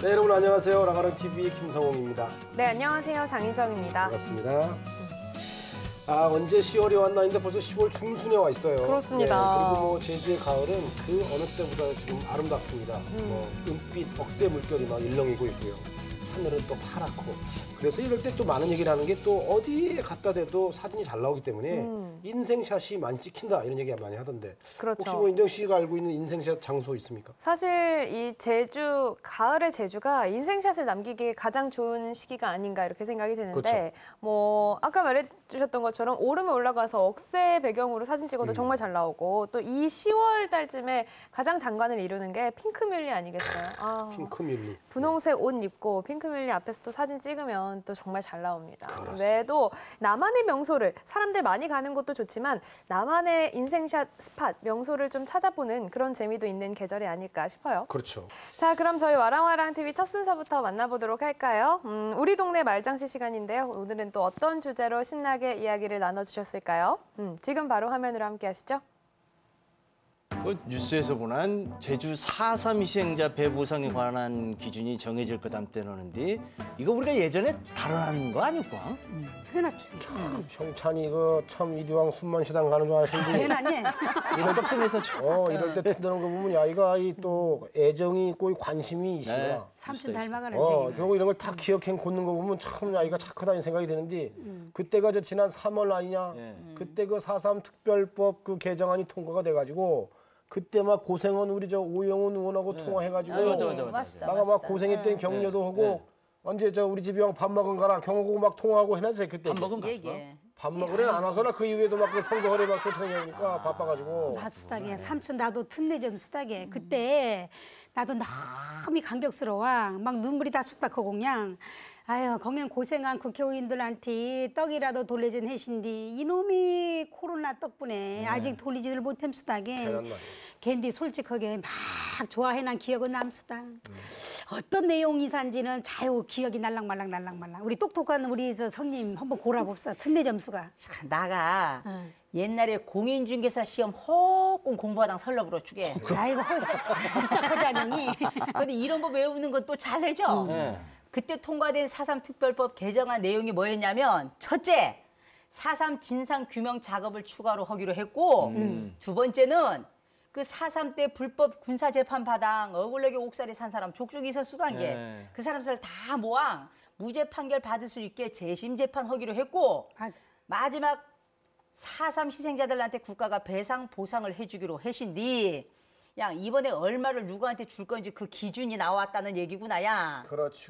네, 여러분 안녕하세요. 라가랑 TV의 김성홍입니다. 네, 안녕하세요. 장희정입니다. 반갑습니다. 언제 10월이 왔나 했는데 벌써 10월 중순에 와 있어요. 그렇습니다. 네, 그리고 뭐 제주의 가을은 그 어느 때보다 지금 아름답습니다. 뭐 은빛 억새 물결이 막 일렁이고 있고요. 하늘은 또 파랗고. 그래서 이럴 때 또 많은 얘기를 하는 게 또 어디에 갖다 대도 사진이 잘 나오기 때문에 인생샷이 많이 찍힌다 이런 얘기 많이 하던데. 그렇죠. 혹시 뭐 인정 씨가 알고 있는 인생샷 장소 있습니까? 사실 이 제주, 가을의 제주가 인생샷을 남기기에 가장 좋은 시기가 아닌가 이렇게 생각이 드는데 그렇죠. 뭐 아까 말해주셨던 것처럼 오름에 올라가서 억새 배경으로 사진 찍어도 정말 잘 나오고 또 이 10월 달쯤에 가장 장관을 이루는 게 핑크뮬리 아니겠어요? 핑크뮬리. 분홍색 옷 입고 핑크뮬리 앞에서 또 사진 찍으면 또 정말 잘 나옵니다. 그렇습니다. 외에도 나만의 명소를, 사람들 많이 가는 곳도 좋지만 나만의 인생샷 스팟, 명소를 좀 찾아보는 그런 재미도 있는 계절이 아닐까 싶어요. 그렇죠. 자, 그럼 저희 와랑와랑 TV 첫 순서부터 만나보도록 할까요? 우리 동네 말장시 시간인데요. 오늘은 또 어떤 주제로 신나게 이야기를 나눠주셨을까요? 지금 바로 화면으로 함께 하시죠. 그 뉴스에서 보난 제주 4.3 희생자 배보상에 관한 기준이 정해질 거다 때는데 이거 우리가 예전에 다뤄낸 거 아닐까? 해놨지. 형찬이 이거 참 이리왕 순만시당 가는 줄 아시는데 해놨니? 이런 값에서 이럴 때 튼튼한 거 보면 야 이거 또 애정이 있고 관심이 있으구나. 삼촌 닮아가는 결국 이런 걸 다 기억해 걷는 거 보면 참 아이가 착하다는 생각이 드는데 그때가 저 지난 3월 아니냐? 그때 그 4.3 특별법 그 개정안이 통과가 돼가지고 그때 막 고생한 우리 저 오영훈 의원하고 통화해가지고 맞아. 나가 막 고생했던 격려도 하고 언제 저 우리 집이 형 밥 먹은 가라 경호고 막 통화하고 해놨지 그때. 밥 먹으면 갔어? 밥 먹으러 안 와서나 그 이후에도 막 그 선거거리 막 쫓아내니까 바빠가지고. 나 수다게 삼촌 나도 튼내 좀 수다게 그때 나도 너무 감격스러워 막 눈물이 다 쑥닥하고 그냥 아유 공연 고생한 국회의원들한테 떡이라도 돌려준 해신디 이놈이 코로나 덕분에 아직 돌리지를 못함 수다게 걘디 솔직하게 막 좋아해난 기억은 남수다. 어떤 내용이산지는 자유 기억이 날랑말랑 우리 똑똑한 우리 저 성님 한번 고라봅시다. 튼내 점수가 나가 옛날에 공인중개사 시험 허공 공부하다 설럽으로 주게. 아이고 부쩍하지 않니? 근데 이런 거 외우는 건 또 잘해죠. 그때 통과된 4.3 특별법 개정안 내용이 뭐였냐면 첫째, 4.3 진상 규명 작업을 추가로 하기로 했고 두 번째는 그 4.3 때 불법 군사재판 파당 억울하게 옥살이 산 사람 족족이 있어 수단 게 그 사람들 다 모아 무죄 판결 받을 수 있게 재심 재판 하기로 했고 맞아. 마지막 4.3 희생자들한테 국가가 배상 보상을 해주기로 하신디 양 이번에 얼마를 누구한테 줄 건지 그 기준이 나왔다는 얘기구나 야. 그렇지.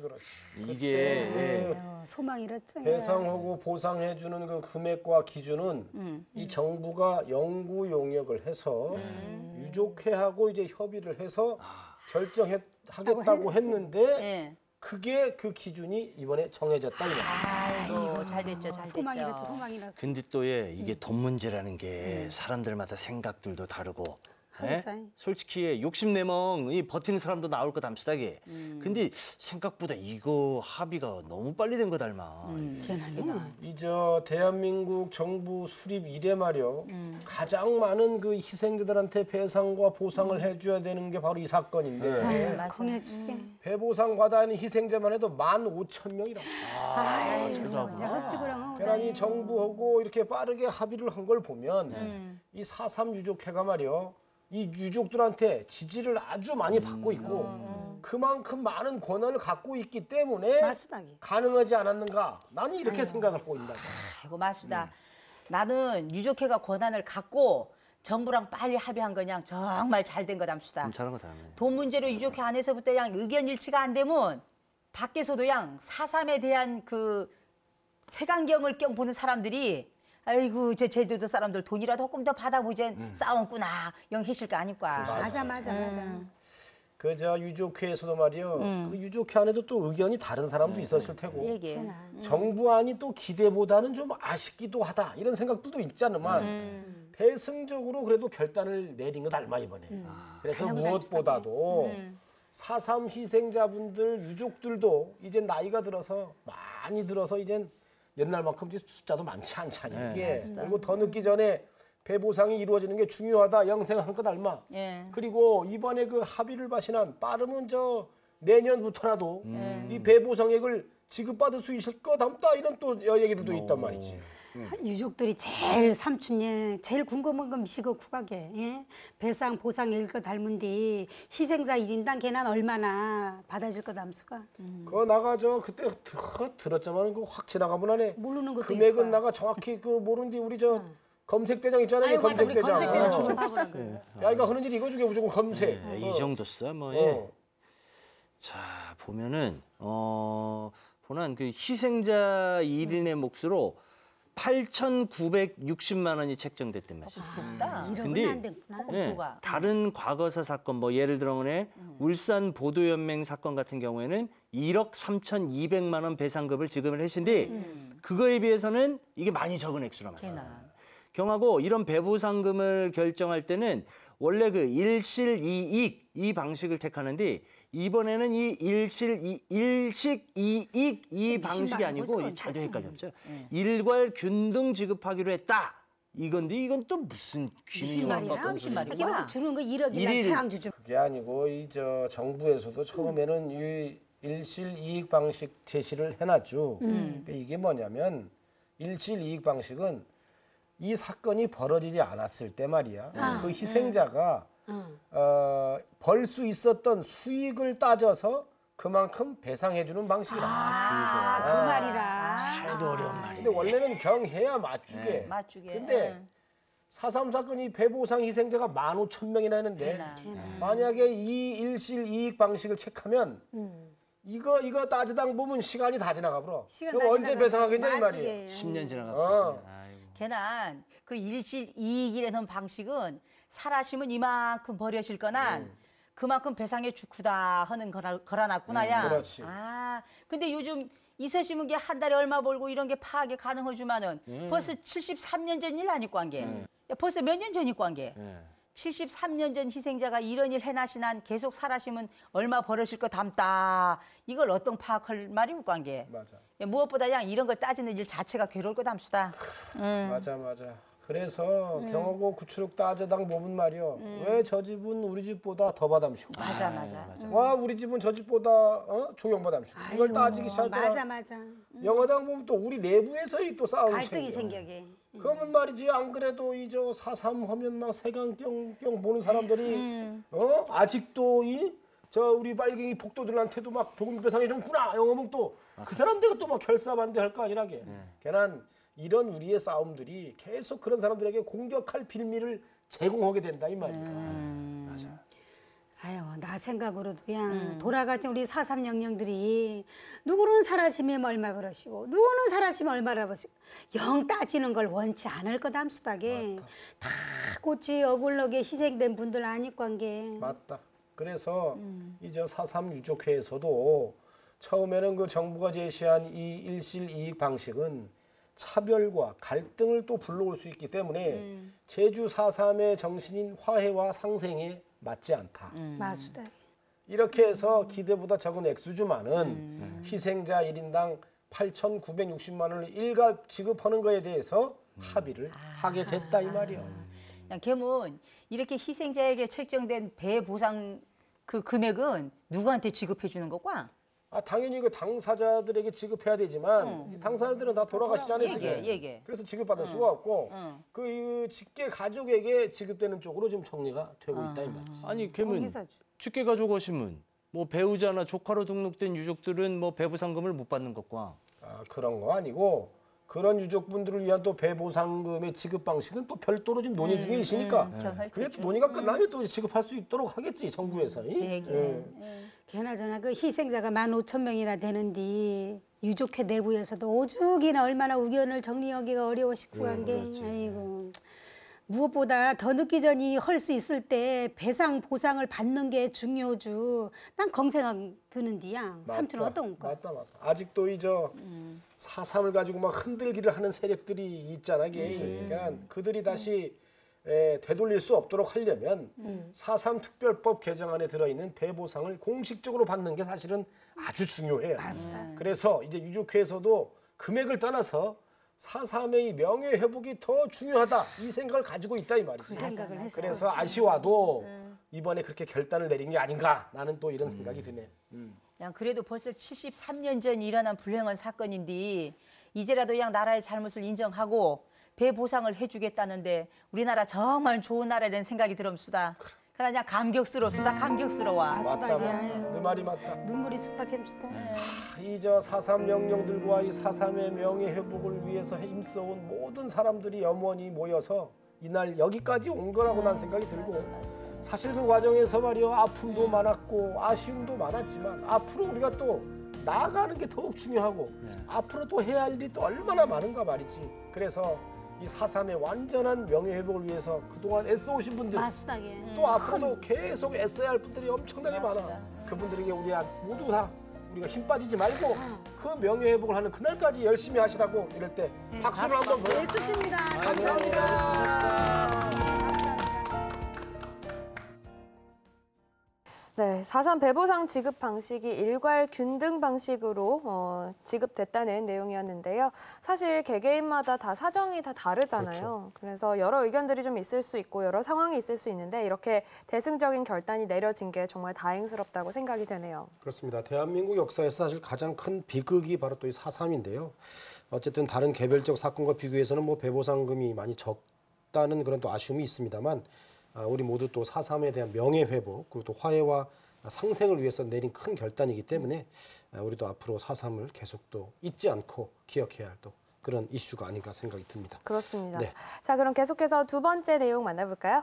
이게 소망 잃었죠. 배상하고 보상해주는 그 금액과 기준은 이 정부가 연구 용역을 해서 유족회하고 이제 협의를 해서 결정하겠다고 했는데 그게 그 기준이 이번에 정해졌다. 아이고 잘 됐죠. 소망 잃었죠. 소망 잃었어. 근데 또 이게 돈 문제라는 게 사람들마다 생각들도 다르고 솔직히 욕심내면 이 버티는 사람도 나올 거 담수다게. 근데 생각보다 이거 합의가 너무 빨리 된 거 닮아. 이저 대한민국 정부 수립 이래 말이요. 가장 많은 그 희생자들한테 배상과 보상을 해줘야 되는 게 바로 이 사건인데 공해줄게. 배보상 받아야 희생자만 해도 15,000명이라고. 계란이 정부하고 이렇게 빠르게 합의를 한 걸 보면 이 4.3 유족회가 말이요. 이 유족들한테 지지를 아주 많이 받고 있고 그만큼 많은 권한을 갖고 있기 때문에 가능하지 않았는가 나는 이렇게 생각을 하고 있다. 아이고 마수다. 나는 유족회가 권한을 갖고 정부랑 빨리 합의한 거냥 정말 잘 된 거 담수다. 잘한 거 닮네. 돈 문제로 유족회 안에서부터 양 의견 일치가 안 되면 밖에서도 양 4.3에 대한 그 색안경을 껴 보는 사람들이 아이고 저 제주도 사람들 돈이라도 조금 더 받아보젠 싸웠구나 영 해실 거 아닐까. 맞아. 그 저 유족회에서도 말이요. 그 유족회 안에도 또 의견이 다른 사람도 있었을 테고. 정부안이 또 기대보다는 좀 아쉽기도 하다 이런 생각들도 있잖아만 대승적으로 그래도 결단을 내린 거 닮아 이번에. 그래서 무엇보다도 4.3 희생자분들 유족들도 이제 나이가 들어서 많이 들어서 이젠 옛날만큼 숫자도 많지 않잖아요. 이게. 그리고 더 늦기 전에 배보상이 이루어지는 게 중요하다. 영생한 것 닮아. 그리고 이번에 그 합의를 바신한 빠르면 저 내년부터라도 이 배보상액을 지급받을 수 있을 거 담다 이런 또 얘기들도 있단 말이지. 유족들이 제일 삼촌예 제일 궁금한 건 미시고 국하게 예? 배상 보상 일거 닮은 뒤 희생자 1인당 걔는 얼마나 받아줄 거 담수가 그거 나가 저 그때 들었지만 그 확 지나가면 안에 모르는 것도 금액은 있을 거야. 나가 정확히 그 모르는데 우리 저 검색대장 있잖아요. 아이고, 맞다. 우리 검색대장. 검색대장 조사하거나 그래. 야 이거 하는 일 이거 중에 무조건 검색. 이 정도 써 뭐. 자 보면은 보난 그 희생자 1인의 몫으로 8,960만 원이 책정됐단 말이죠. 좋다. 1억은 근데 안 됐구나. 네, 좋아. 다른 과거사 사건 뭐 예를 들어보면 울산 보도연맹 사건 같은 경우에는 1억 3,200만 원 배상금을 지급을 했는데 그거에 비해서는 이게 많이 적은 액수로 나왔어요. 걔나. 경하고 이런 배보상금을 결정할 때는 원래 그 일실이익 이 방식을 택하는데 이번에는 이 일식이익 이 방식이 아니고 이게 잘도 헷갈렸죠. 일괄 균등 지급하기로 했다. 이건데 이건 또 무슨 무슨 말이야? 무슨 말이야? 걔가 주는 거 1억이나 일일- 최강 주죠. 그게 아니고 이 저 정부에서도 처음에는 이 일실이익 방식 제시를 해놨죠. 그러니까 이게 뭐냐면 일실이익 방식은 이 사건이 벌어지지 않았을 때 말이야. 그 희생자가 벌 수 있었던 수익을 따져서 그만큼 배상해주는 방식이라. 그 말이라. 잘도 어려운 말이에요. 근데 원래는 경해야 맞추게. 맞추게. 근데 4.3 사건이 배보상 희생자가 15,000명이나 했는데 만약에 이 일실이익 방식을 체크하면 이거 따지다 보면 시간이 다 지나가 버려. 시간 그럼 다 언제 지나가고 배상하겠냐 이 말이야. 나중에. 10년 지나갔어요. 아이고. 걔는 그 일실 이익이라는 방식은 살아시면 이만큼 버려질 거난 그만큼 배상에 주쿠다 하는 거라놨구나야. 그렇지. 아, 근데 요즘 이서시면 게 한 달에 얼마 벌고 이런 게 파악이 가능하지만은 벌써 73년 전 일 아니까 한 게. 야, 벌써 몇 년 전이까 한 게. 73년 전 희생자가 이런 일 해나시난 계속 살아시면 얼마 벌으실 거 담다. 이걸 어떤 파악할 말이 웃고 한 게. 맞아. 야, 무엇보다 그냥 이런 걸 따지는 일 자체가 괴로울 거 담수다. 맞아. 그래서 경호고 구출육 따져당 보면 말이요. 왜 저 집은 우리 집보다 더 받am시고. 맞아. 와 우리 집은 저 집보다 종용받am시고. 이걸 따지기 시작하면 맞아. 영화당 보면 또 우리 내부에서의 또 싸움이 갈등이 생겨. 생겨게. 그러면 말이지 안 그래도 이 저 4.3 하면 막 세강경 보는 사람들이 아직도 저 우리 빨갱이 복도들한테도 막 보금 배상해 줬구나. 영어면 또 그 사람들이 또 막 결사반대할 거 아니라게. 걔는 이런 우리의 싸움들이 계속 그런 사람들에게 공격할 빌미를 제공하게 된다 이 말이야. 맞아. 아유, 나 생각으로도 그냥 돌아가신 우리 4.3영령들이 누구는 살아시면 얼마 벌으시고 누구는 살아시면 얼마나 벌으시고 영 따지는 걸 원치 않을 거다 함수다게 다 고치 억울하게 희생된 분들 아닐 관계. 맞다. 그래서 이제 4.3 유족회에서도 처음에는 그 정부가 제시한 이 일실이익 방식은 차별과 갈등을 또 불러올 수 있기 때문에 제주 4.3의 정신인 화해와 상생에 맞지 않다. 마수다. 이렇게 해서 기대보다 적은 액수지만은 희생자 1인당 8,960만 원을 일괄 지급하는 거에 대해서 합의를 하게 됐다 이 말이야. 그냥 걔는 이렇게 희생자에게 책정된 배보상 그 금액은 누구한테 지급해 주는 거과? 당연히 그 당사자들에게 지급해야 되지만 이 당사자들은 다 돌아가시지 않았으니까 얘기해. 그래서 지급받을 수가 없고 그 직계 가족에게 지급되는 쪽으로 지금 정리가 되고 있다 이 말이지. 아니 걔는 거기서 직계 가족 오시면 뭐 배우자나 조카로 등록된 유족들은 뭐 배보상금을 못 받는 것과 그런 거 아니고 그런 유족분들을 위한 또 배보상금의 지급 방식은 또 별도로 지금 논의 중에 있으니까 그게 또 논의가 끝나면 또 지급할 수 있도록 하겠지 정부에서. 걔나저나 그 희생자가 15,000명이나 되는데 유족회 내부에서도 오죽이나 얼마나 의견을 정리하기가 어려우시고 한 게 아이고 무엇보다 더 늦기 전이 할 수 있을 때 배상 보상을 받는 게 중요주. 난 건생각 드는디야. 삼촌은 어떤 거? 맞다. 아직도 이저 4.3을 가지고 막 흔들기를 하는 세력들이 있잖아. 그러니까 그들이 다시 되돌릴 수 없도록 하려면 4.3 특별법 개정안에 들어있는 배보상을 공식적으로 받는 게 사실은 아주 중요해요. 그래서 이제 유족회에서도 금액을 떠나서 4.3의 명예 회복이 더 중요하다 이 생각을 가지고 있다 이 말이지. 그 생각을 했어. 그래서 아쉬워도 이번에 그렇게 결단을 내린 게 아닌가 나는 또 이런 생각이 드네. 야, 그래도 벌써 73년 전 일어난 불행한 사건인데 이제라도 그냥 나라의 잘못을 인정하고 배 보상을 해주겠다는데 우리나라 정말 좋은 나라라는 생각이 들었수다. 그냥 감격스럽수다. 감격스러워. 맞다. 네 말이 맞다. 눈물이 쑥닥햄수다. 이 저 4.3 영령들과 이 4.3의 명예회복을 위해서 힘써온 모든 사람들이 염원이 모여서 이날 여기까지 온 거라고 난 생각이 들고 사실 그 과정에서 말이요 아픔도 많았고 아쉬움도 많았지만 앞으로 우리가 또 나아가는 게 더욱 중요하고 앞으로 또 해야 할 일이 또 얼마나 많은가 말이지. 그래서 이 4.3의 완전한 명예회복을 위해서 그동안 애써오신 분들 마수다게. 또 앞으로도 계속 애써야 할 분들이 엄청나게 많아. 그분들에게 우리 모두 다 우리가 힘 빠지지 말고 그 명예회복을 하는 그날까지 열심히 하시라고 이럴 때 박수를 한번 보내. 애쓰십니다. 감사합니다. 네, 4.3 배보상 지급 방식이 일괄 균등 방식으로 지급됐다는 내용이었는데요. 사실 개개인마다 다 사정이 다 다르잖아요. 그렇죠. 그래서 여러 의견들이 좀 있을 수 있고 여러 상황이 있을 수 있는데 이렇게 대승적인 결단이 내려진 게 정말 다행스럽다고 생각이 되네요. 그렇습니다. 대한민국 역사에서 사실 가장 큰 비극이 바로 또 이 4.3인데요. 어쨌든 다른 개별적 사건과 비교해서는 뭐 배보상금이 많이 적다는 그런 또 아쉬움이 있습니다만 우리 모두 또 4.3에 대한 명예회복 그리고 또 화해와 상생을 위해서 내린 큰 결단이기 때문에 우리도 앞으로 4.3을 계속 또 잊지 않고 기억해야 할 또 그런 이슈가 아닌가 생각이 듭니다. 그렇습니다. 네. 자, 그럼 계속해서 두 번째 내용 만나볼까요?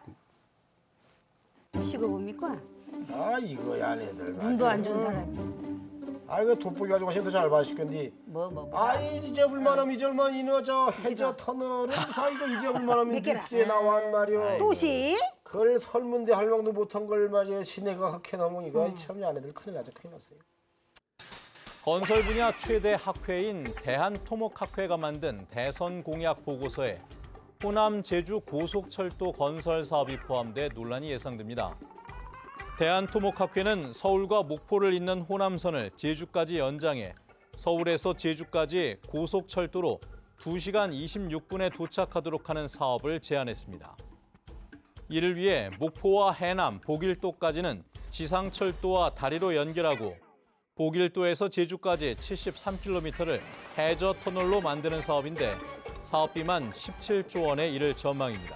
음식을 뭡니까? 아 이거야 애들. 눈도 안 좋은 사람이. 아 이거 돋보기 가지고 하시면 더 잘 마실 건데. 뭐. 아이 잊어볼만하면 잊을만 이너 저 해저 터널을 사 이거 잊어볼만하면 몇 개라? 뉴스에 나왔단 말이오. 또시? 그걸 설문대 할망도 못한 걸 말이야 시내가 흑해 넘은 이거 참 아내들 큰일 나죠 큰일 났어요. 건설 분야 최대 학회인 대한토목학회가 만든 대선 공약 보고서에 호남 제주 고속철도 건설 사업이 포함돼 논란이 예상됩니다. 대한토목학회는 서울과 목포를 잇는 호남선을 제주까지 연장해 서울에서 제주까지 고속철도로 2시간 26분에 도착하도록 하는 사업을 제안했습니다. 이를 위해 목포와 해남, 보길도까지는 지상철도와 다리로 연결하고 보길도에서 제주까지 73km를 해저 터널로 만드는 사업인데 사업비만 17조 원에 이를 전망입니다.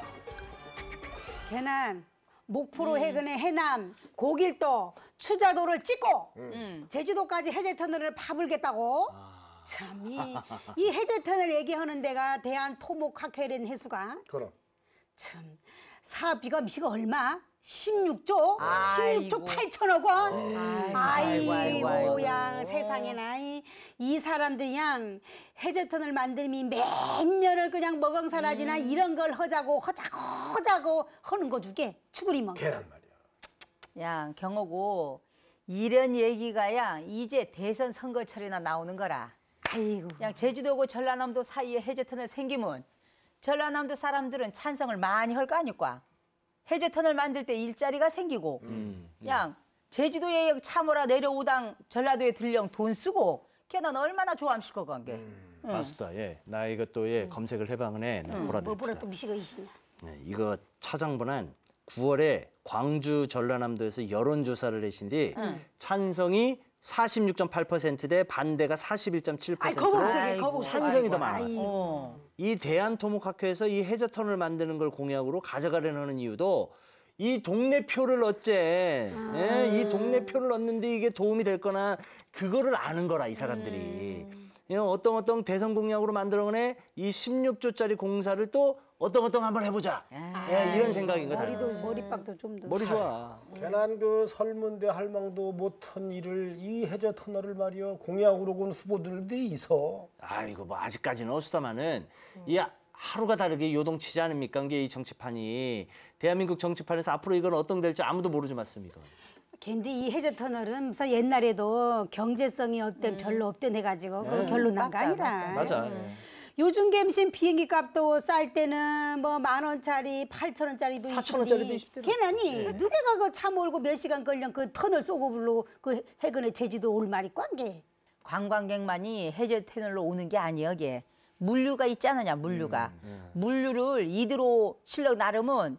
개난 목포로 해근의 해남, 고길도, 추자도를 찍고 제주도까지 해제터널을 파불겠다고? 참, 이 해제터널 얘기하는 데가 대한토목학회라는 해수가 그럼. 참 사업비가 미시가 얼마? 16조? 16조 8천억 원? 아이고, 양 세상에나 이 사람들이 양 해저턴을 만들면 몇 년을 그냥 먹엉사라지나 이런 걸 하자고 하는 거 주게 추구리면. 걔란 말이야. 야, 경호고 이런 얘기가 야 이제 대선 선거철이나 나오는 거라. 아이고. 야, 제주도고 전라남도 사이에 해저터널 생기면 전라남도 사람들은 찬성을 많이 할 거 아닐까? 해저터널 만들 때 일자리가 생기고 양 제주도에 참으라 내려오당 전라도에 들령 돈 쓰고 걔는 얼마나 좋아함실 거 관계. 맞습니다. 예, 나 이것도 검색을 해방은해 뭐보라 또 보라드립니다. 미시가 이시냐. 이거 차장본한 9월에 광주 전라남도에서 여론조사를 하신 뒤 찬성이 46.8%대 반대가 41.7%. 아이 거북색이 찬성이 더 많았어. 어. 이 대한토목학회에서 이 해저터널을 만드는 걸 공약으로 가져가려는 하는 이유도 이 동네 표를 얻재. 예, 이 동네 표를 얻는데 이게 도움이 될 거나 그거를 아는 거라 이 사람들이. 예, 어떤 대선 공약으로 만들어내 이 16조짜리 공사를 또 어떤 한번 해보자. 예, 이런 생각인 거다. 머리박도 좀 더. 머리 좋아. 괜한 그 설문대 할망도 못한 일을 이 해저 터널을 말이야 공약으로 군 후보들이 있어. 아이고 뭐 아직까지는 어수다마는 이 하루가 다르게 요동치지 않습니까? 이게 이 정치판이 대한민국 정치판에서 앞으로 이건 어떤 될지 아무도 모르지 맞습니까? 근데 이 해저터널은 무슨 옛날에도 경제성이 별로 없던 해가지고 그 결론 난 거 아니라. 맞아. 요즘 갬신 비행기 값도 쌀 때는 뭐 10,000원짜리, 8,000원짜리도 4,000원짜리도 20대로. 걔나니 누가 그 차 몰고 몇 시간 걸려 그 터널 쏘고 불로 그 해근에 제주도 올 말이 꽝게. 관광객만이 해저터널로 오는 게 아니여. 물류가 있잖느냐 물류가. 물류를 이대로 실력 나르면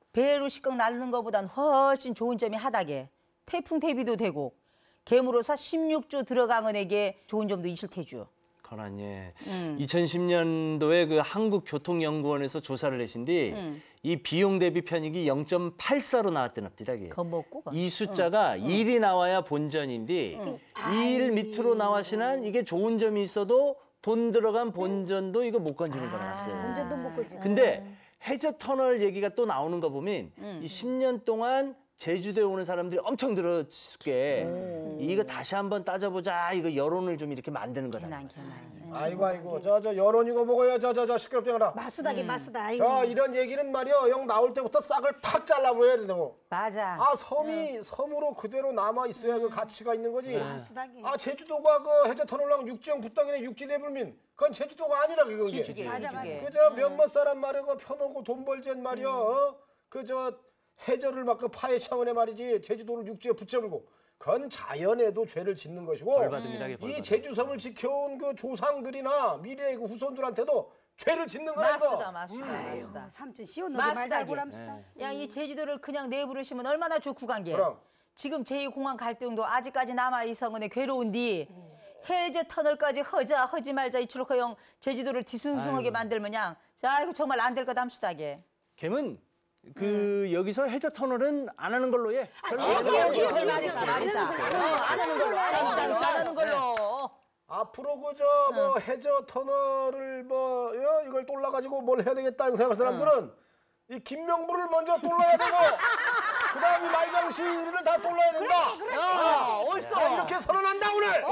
배로 식강 날르는 것보단 훨씬 좋은 점이 하다게 태풍 대비도 되고 개물어서 16조 들어간 은에게 좋은 점도 있을 테죠. 그러니 2010년도에 그 한국교통연구원에서 조사를 내신디 이 비용 대비 편익이 0.84로 나왔던 엎드라기. 겁먹고. 이 숫자가 1이 나와야 본전인데 2일 밑으로 나와시난 이게 좋은 점이 있어도 돈 들어간 본전도 이거 못 건지는 거 나왔어요. 운전도 못 거지. 근데 해저 터널 얘기가 또 나오는 거 보면 이 10년 동안 제주도에 오는 사람들이 엄청 들었게 이거 다시 한번 따져보자 이거 여론을 좀 이렇게 만드는 거다. 아이고 저 여론이고 뭐고요 저 시끄럽지 마라. 마스다게 마스다. 자 이런 얘기는 말이요 영 나올 때부터 싹을 탁 잘라버려야 된다고. 맞아. 아 섬이 섬으로 그대로 남아 있어야 그 가치가 있는 거지. 마스다게. 아 제주도가 그 해저 터널랑 육지형 부땅이네 육지대불민 그건 제주도가 아니라 그게. 기죽에. 맞아, 맞아. 그저 몇몇 사람 말이야 그 펴놓고 돈 벌젠 말이야. 그저 해저를 막 그 파해 차원에 말이지 제주도를 육지에 붙잡고 그건 자연에도 죄를 짓는 것이고 벌받습니다. 이 제주섬을 지켜온 그 조상들이나 미래의 그 후손들한테도 죄를 짓는 거라 이거. 맞수다. 삼촌 시원하게 말 잘 보람시다. 야, 이 제주도를 그냥 내버리시면 얼마나 좋고 간게. 그럼. 지금 제2공항 갈등도 아직까지 남아있어서네 괴로운디 해저 터널까지 허지 말자 이치로 허영 제주도를 뒤숭숭하게 만들면양 자 이거 정말 안 될 거 담수다게. 걔는 그 여기서 해저 터널은 안 하는 걸로 해. 오케이 말이다. 안 하는 걸로. 앞으로 그저 뭐 해저 터널을 뭐 이걸 똘라가지고 뭘 해야 되겠다는 생각할 사람들은 이 김명부를 먼저 똘라야 되고 그다음에 말장시를 다 똘라야 된다. 옳소. 이렇게 선언한다 오늘.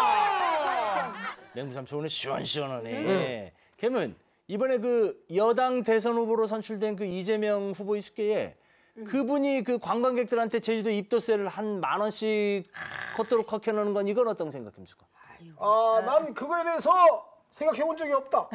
맹부삼촌 오늘 시원시원하네. 걔는 이번에 그 여당 대선 후보로 선출된 그 이재명 후보 있을게에 그분이 그 관광객들한테 제주도 입도세를 한 10,000원씩 걷도록 걷혀놓는 건 이건 어떤 생각입니까? 난 그거에 대해서 생각해 본 적이 없다.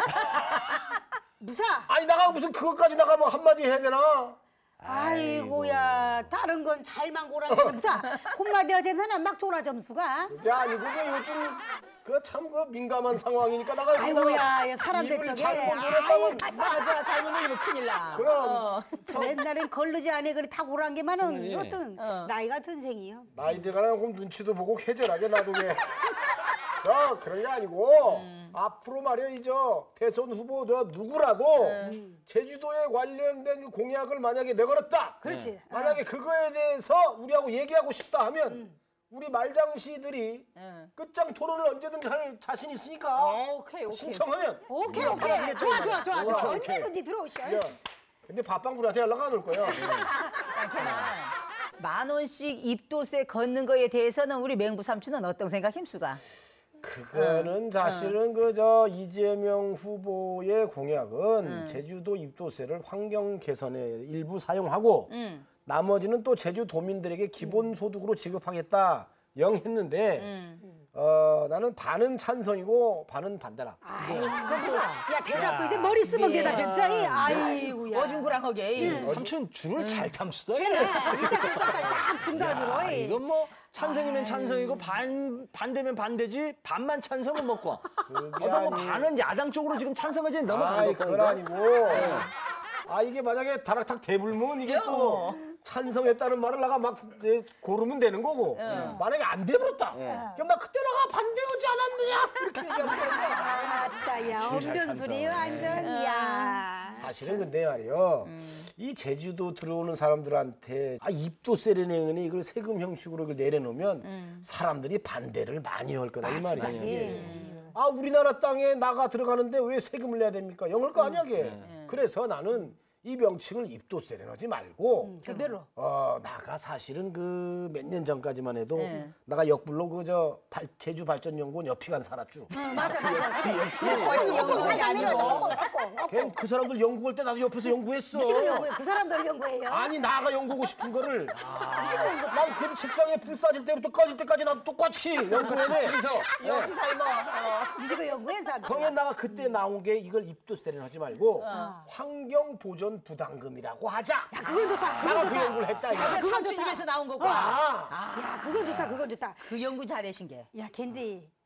무사. 아니 나가 무슨 그것까지 나가 뭐 한마디 해야 되나? 아이고야 다른 건 잘만 고라고 무사. 혼마디 어제 나나 막 졸아 점수가. 그게 아니고 그게 요즘 그 참 그 민감한 상황이니까 나가 아이고야 사람들 입을 저게. 잘못 놀았다고. 맞아 잘못 놀리면 큰일 나. 그럼 옛날엔 걸르지 않아 그래 다 고란 게만은 어떤 나이가 든생이요. 나이 들어가는 건 눈치도 보고 쾌절하게 놔두게. 그런 게 아니고 앞으로 말이야 이제 대선 후보 누구라도 제주도에 관련된 그 공약을 만약에 내걸었다. 그렇지. 만약에 그거에 대해서 우리하고 얘기하고 싶다 하면 우리 말장시들이 끝장 토론을 언제든지 할 자신 있으니까 오케이. 신청하면 오케이. 우리가 좋아. 오케이. 언제든지 들어오셔. 야, 근데 밥방불한테 연락 안 올 거야. 만 원씩 입도세 걷는 거에 대해서는 우리 맹부 삼촌은 어떤 생각 힘수가? 그거는 사실은 그 이재명 후보의 공약은 제주도 입도세를 환경 개선에 일부 사용하고 나머지는 또 제주도민들에게 기본소득으로 지급하겠다 영 했는데 나는 반은 찬성이고 반은 반대라. 야 대답도 이제 머리 쓰면 대답했자이. 아이고야. 어중구랑하게. 삼촌 줄을 잘 탐수다. 딱 중간으로. 이건 뭐 찬성이면 찬성이고 반대면 반대지 반만 찬성은 먹고 그게 어떤 뭐 아니- 반은 야당 쪽으로 지금 찬성하지 넘어가는 그건 아니고 이게 만약에 다락탁 대불면 이게 또 찬성했다는 말을 나가 막 고르면 되는 거고 만약에 안 돼버렸다 그럼 나 그때 나가 반대하지 않았느냐 이렇게 얘기하면 되는 거야. 아따야 엄변 소리 완전 야. 사실은 근데 말이요 이 제주도 들어오는 사람들한테 입도세를 내니 이걸 세금 형식으로 이걸 내려놓으면 사람들이 반대를 많이 할 거다 이 말이지. 우리나라 땅에 나가 들어가는데 왜 세금을 내야 됩니까? 영을 거 아니야 게. 그래서 나는 이 명칭을 입도세를 하지 말고 별로. 나가 사실은 그 몇 년 전까지만 해도 나가 역불로 제주 발전연구원 옆이간 살았죠. 맞아. 연구원이 아니고. 걔는 그 사람들 연구할 때 나도 옆에서 연구했어. 지금 연구해. 그 사람들 연구해요. 아니 나가 연구하고 싶은 거를 난 그 책상에 불 쏴질 때부터 꺼질 때까지 나도 똑같이 연구해내. 여기 살모. 지금 연구해 사람. 그러면 나가 그때 나온 게 이걸 입도세를 하지 말고 환경 보전 부담금이라고 하자. 야 그건 좋다. 나가 그 연구를 했다. 이거. 삼촌 입에서 나온 거고. 야 그건 좋다. 그 연구 잘하신 게. 야 캔디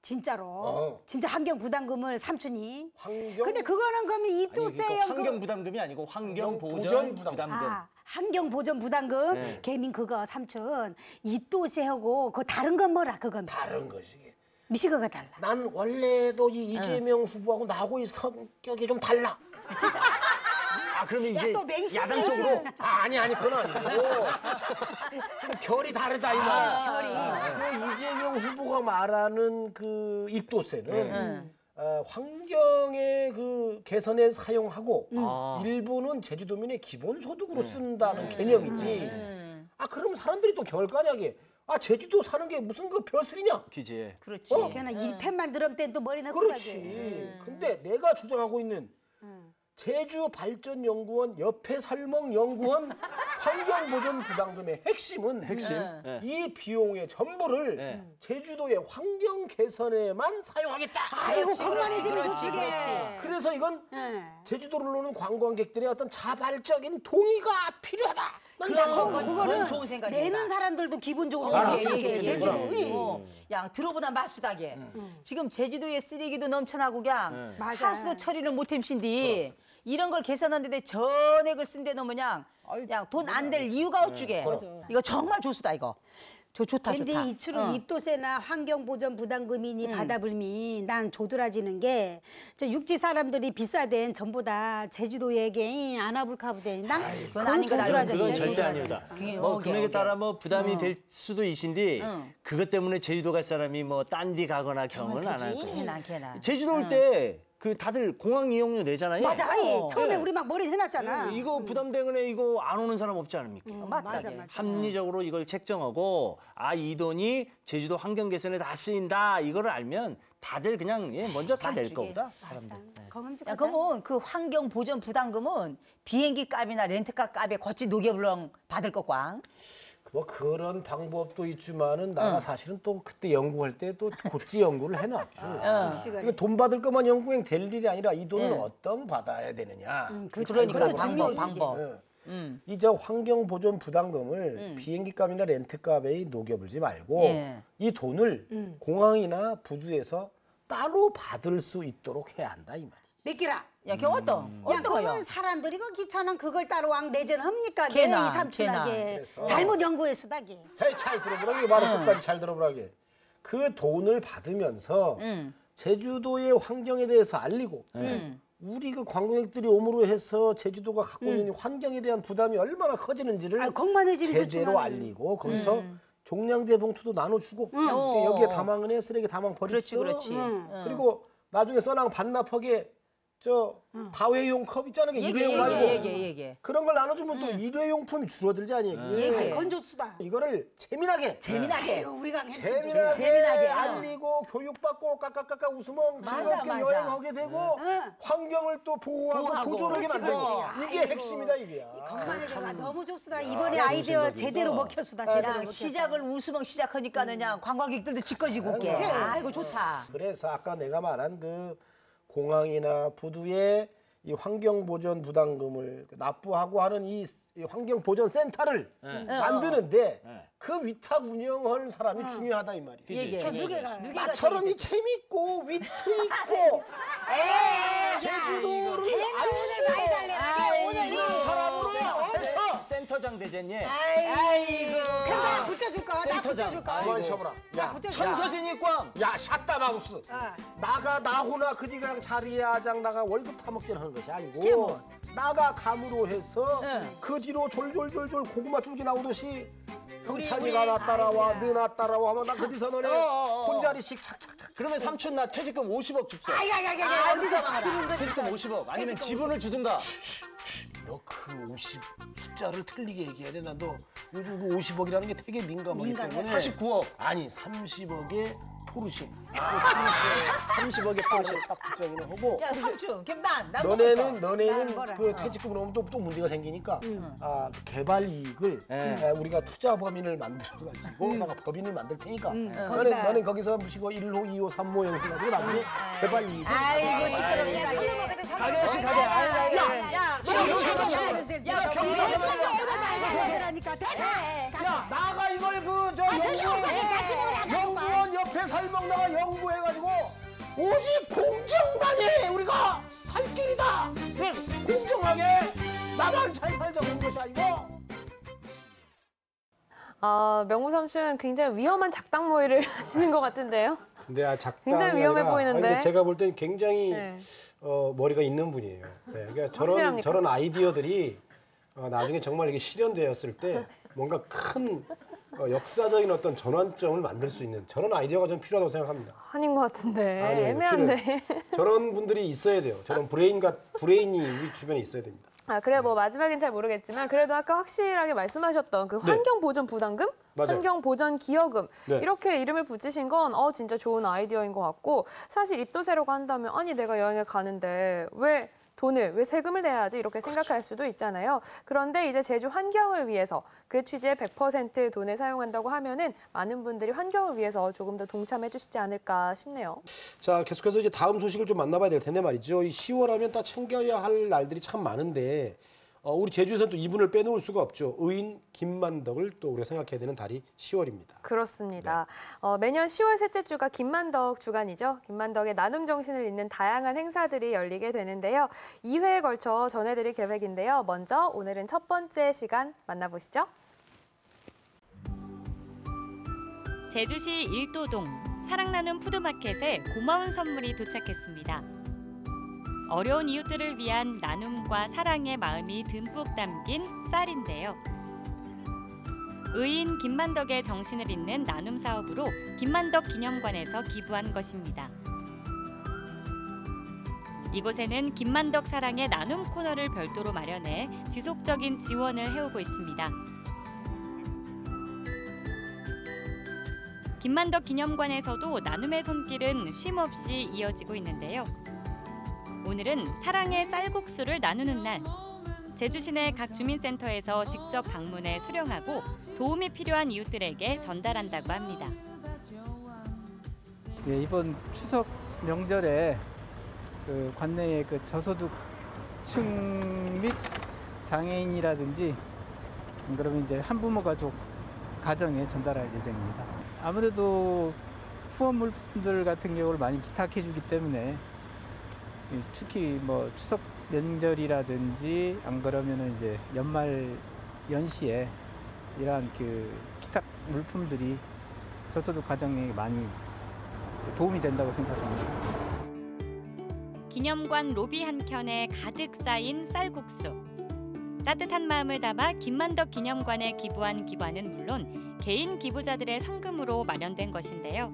진짜로. 진짜 환경 부담금을 삼촌이. 환경 근데 그거는 그러면 아니, 입도세 그러니까 연금. 환경 부담금이 아니고 환경 보전 보전 부담금. 아, 환경 보전 부담금. 네. 개민 그거 삼촌. 입도세하고 그 다른 건 뭐라 그건. 다른 것이. 미식어가 달라. 난 원래도 이 이재명 후보하고 나하고 이 성격이 좀 달라. 아, 그러면 이제 또 맹신, 야당 맹신. 쪽으로 아니 그건 아니고 좀 결이 다르다 이 말이야. 그 이재명 후보가 말하는 그 입도세는 환경의 그 개선에 사용하고 일부는 제주도민의 기본소득으로 쓴다는 개념이지. 아 그럼 사람들이 또 결과냐게. 아 제주도 사는 게 무슨 그 벼슬이냐? 기재. 그렇지. 그냥 일편만 들으면 땐또 머리 넣고 그렇지. 근데 내가 주장하고 있는 제주발전연구원 옆에 살먹연구원 환경보전 부담금의 핵심은 네. 이 비용의 전부를 네. 제주도의 환경 개선에만 사용하겠다. 아이고 건강해지면 좋지. 그래서 이건 네. 제주도를 오는 관광객들의 어떤 자발적인 동의가 필요하다. 난 그건 좋은 생각입니다. 내는 사람들도 기분 좋은 얘기해. 제주도. 야 들어보다 맛수다게. 지금 제주도에 쓰레기도 넘쳐나고 그냥 맞아. 하수도 처리를 못햄신디 이런 걸 개선하는데 전액을 쓴데 뭐냐 그냥 돈 안 될 이유가 어쭈게. 이거 정말 좋수다 이거. 좋다. 근데 이출은 입도세나 환경보전 부담금이니 받아불미 난 조드라지는 게 저 육지 사람들이 비싸댄 전보다 제주도에게 안아불카부대 난 그건 그 아닌 거다. 그건 조드라졌죠. 절대 아니다. 뭐 금액에 따라 뭐 부담이 될 수도 있신데 그것 때문에 제주도 갈 사람이 뭐 딴 데 가거나 경험은 안 할 거예요. 걔나. 제주도 올 때 그 다들 공항 이용료 내잖아요. 맞아. 처음에 우리 막 머리 해놨잖아. 이거 부담 때문에 이거 안 오는 사람 없지 않습니까? 맞다. 합리적으로 이걸 책정하고 아 이 돈이 제주도 환경 개선에 다 쓰인다 이거를 알면 다들 그냥 먼저 다 낼 거보다 사람들. 야, 그러면 그 환경 보전 부담금은 비행기 값이나 렌트카 값에 거치 녹여불렁 받을 것 꽝. 뭐 그런 방법도 있지만은 나가 사실은 또 그때 연구할 때 또 곧지 연구를 해놨죠. 이거 돈 받을 것만 연구행 될 일이 아니라 이 돈을 어떤 받아야 되느냐. 그러니까 그것도 방법. 이 저 환경 보존 부담금을 비행기 값이나 렌트 값에 녹여불지 말고 이 돈을 공항이나 부두에서 따로 받을 수 있도록 해야 한다 이 말이지. 맥기라. 야, 걔 어떤 거요? 그건 사람들이 그 귀찮은 그걸 따로 왕 내전합니까? 걔나, 이 삼촌하게 그래서. 잘못 연구했수다게. 헤이 잘 들어보라게 말을 끝까지 잘 들어보라게. 그 돈을 받으면서 제주도의 환경에 대해서 알리고 우리 그 관광객들이 오므로 해서 제주도가 갖고 있는 환경에 대한 부담이 얼마나 커지는지를 건강해지면 제대로 좋지만은. 알리고 거기서 종량제 봉투도 나눠주고 여기에 담아은에 쓰레기 다망 버리죠. 그렇지. 그리고 나중에 써낭 반납하게 저 다회용 컵 있잖아요. 일회용 말고 얘기해. 그런 걸 나눠주면 또 일회용품이 줄어들지 아니에요. 건조수다. 이거를 재미나게 아유, 우리가 재미나게 알리고 교육받고 깍깍깍깍 웃으면 즐겁게 맞아. 여행하게 되고 환경을 또 보호하고 보존하게 그렇지, 만들고 그렇지. 이게 핵심이다 이게야. 건강해가 너무 좋수다. 이번에 아이디어 제대로 먹혔수다. 제대로 야, 먹혔다. 시작을 웃으면 시작하니까 그냥 관광객들도 짓거지고 올게. 아이고 좋다. 그래서 아까 내가 말한 그 공항이나 부두에 이 환경보전 부담금을 납부하고 하는 이 환경보전센터를 만드는데 그 위탁 운영하는 사람이 중요하다 이 말이야. 얘기해. 누가 나처럼 이 재밌고 위트 있고 제주도를 알리고 오늘 이런 사람으로 해서 센터장 대전예. 아이고. 나 붙여줄까? 나 센터장. 붙여줄까? 그만 쉬어보라. 야, 붙여줄까? 천서진이 꽝. 야 샷다 마우스. 나호나 그니 그냥 자리에 아장 나가 월급 타먹질 하는 것이 아니고 나가 감으로 해서 그 뒤로 졸졸졸졸 고구마 줄기 나오듯이 형찬이가 나 따라와 너나 따라와 하면 나 그 뒤서 너네 혼자리씩 착착착. 그러면 삼촌 나 퇴직금 50억 줍세. 어디서 주는 거지? 퇴직금 50억. 아니면 지분을 주든가. 너 그 50 숫자를 틀리게 얘기해야 돼. 너 요즘 그 50억이라는 게 되게 민감하기 때문에 49억. 아니 30억의 포르쉐 30억의 포르쉐 딱 특정을 하고 야 삼촌 김단 나 너네는 난 뭐라. 그 퇴직금을 오면 또 문제가 생기니까 개발 이익을 우리가 투자 범인을 만들어가지고 내가 법인을 만들 테니까 너는 거기서 무시고 1호, 2호, 3호 해가지고 나중에 개발 이익을 아이고 시끄럽다. 가게씩 가게. 라니까 야 나가 이걸 그저 연구원 옆에 살 잘 먹다가 연구해가지고 오직 공정만이 우리가 살 길이다. 네, 공정하게 나만 잘 살자 그런 것이 아니고. 명무 삼촌 굉장히 위험한 작당모의를 하시는 것 같은데요. 근데 작당이 굉장히 위험해 아니라, 보이는데. 근데 제가 볼 땐 굉장히 네. 머리가 있는 분이에요. 네, 그러니까 확실합니까? 저런 아이디어들이 나중에 정말 이게 실현되었을 때 뭔가 큰 역사적인 어떤 전환점을 만들 수 있는 저런 아이디어가 좀 필요하다고 생각합니다. 아닌 것 같은데. 아니에요. 애매한데. 저런 분들이 있어야 돼요. 저런 브레인이 우리 주변에 있어야 됩니다. 그래 뭐 마지막엔 잘 모르겠지만 그래도 아까 확실하게 말씀하셨던 그 환경보전 부담금, 맞아요. 환경보전 기여금 네. 이렇게 이름을 붙이신 건 진짜 좋은 아이디어인 것 같고 사실 입도세라고 한다면 아니 내가 여행을 가는데 왜 세금을 내야지 이렇게 생각할 수도 있잖아요. 그런데 이제 제주 환경을 위해서 그 취지에 100% 돈을 사용한다고 하면은 많은 분들이 환경을 위해서 조금 더 동참해 주시지 않을까 싶네요. 자, 계속해서 이제 다음 소식을 좀 만나봐야 될 텐데 말이죠. 이 10월 하면 딱 챙겨야 할 날들이 참 많은데 우리 제주에서는 또 이분을 빼놓을 수가 없죠. 의인 김만덕을 또 우리가 생각해야 되는 달이 10월입니다. 그렇습니다. 매년 10월 셋째 주가 김만덕 주간이죠. 김만덕의 나눔 정신을 잇는 다양한 행사들이 열리게 되는데요. 2회에 걸쳐 전해드릴 계획인데요. 먼저 오늘은 첫 번째 시간 만나보시죠. 제주시 일도동 사랑나눔 푸드마켓에 고마운 선물이 도착했습니다. 어려운 이웃들을 위한 나눔과 사랑의 마음이 듬뿍 담긴 쌀인데요. 의인 김만덕의 정신을 잇는 나눔 사업으로 김만덕 기념관에서 기부한 것입니다. 이곳에는 김만덕 사랑의 나눔 코너를 별도로 마련해 지속적인 지원을 해오고 있습니다. 김만덕 기념관에서도 나눔의 손길은 쉼없이 이어지고 있는데요. 오늘은 사랑의 쌀국수를 나누는 날. 제주 시내 각 주민센터에서 직접 방문해 수령하고 도움이 필요한 이웃들에게 전달한다고 합니다. 예, 이번 추석 명절에 그 관내의 그 저소득층 및 장애인이라든지 그러면 이제 한부모 가족 가정에 전달할 예정입니다. 아무래도 후원물품들 같은 경우를 많이 부탁해 주기 때문에 특히 뭐 추석 명절이라든지 안 그러면은 이제 연말 연시에 이러한 그 기타 물품들이 저소득 가정에 많이 도움이 된다고 생각합니다. 기념관 로비 한켠에 가득 쌓인 쌀국수. 따뜻한 마음을 담아 김만덕 기념관에 기부한 기관은 물론 개인 기부자들의 성금으로 마련된 것인데요.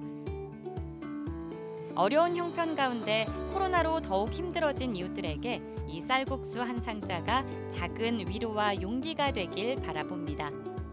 어려운 형편 가운데 코로나로 더욱 힘들어진 이웃들에게 이 쌀국수 한 상자가 작은 위로와 용기가 되길 바라봅니다.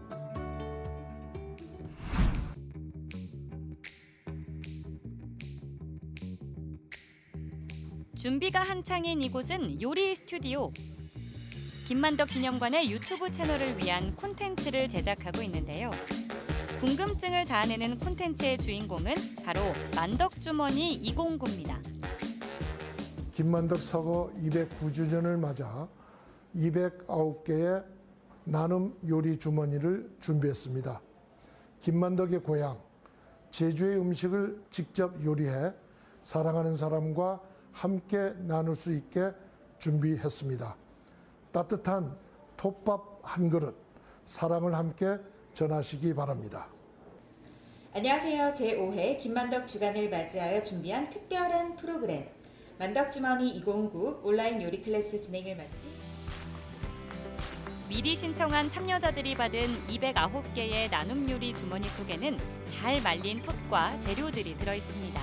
준비가 한창인 이곳은 요리 스튜디오. 김만덕 기념관의 유튜브 채널을 위한 콘텐츠를 제작하고 있는데요. 궁금증을 자아내는 콘텐츠의 주인공은 바로 만덕주머니 209입니다. 김만덕 서거 209주년을 맞아 209개의 나눔 요리 주머니를 준비했습니다. 김만덕의 고향, 제주의 음식을 직접 요리해 사랑하는 사람과 함께 나눌 수 있게 준비했습니다. 따뜻한 톱밥 한 그릇, 사랑을 함께 전하시기 바랍니다. 안녕하세요. 제5회 김만덕 주간을 맞이하여 준비한 특별한 프로그램 만덕주머니 209 온라인 요리 클래스 진행을 맡은 미리 신청한 참여자들이 받은 209개의 나눔 요리 주머니 속에는 잘 말린 톱과 재료들이 들어있습니다.